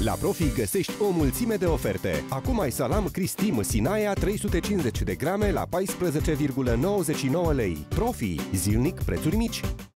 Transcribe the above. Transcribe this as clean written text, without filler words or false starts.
La Profi găsești o mulțime de oferte. Acum ai salam Cristim Sinaia 350 de grame la 14,99 lei. Profi, zilnic prețuri mici.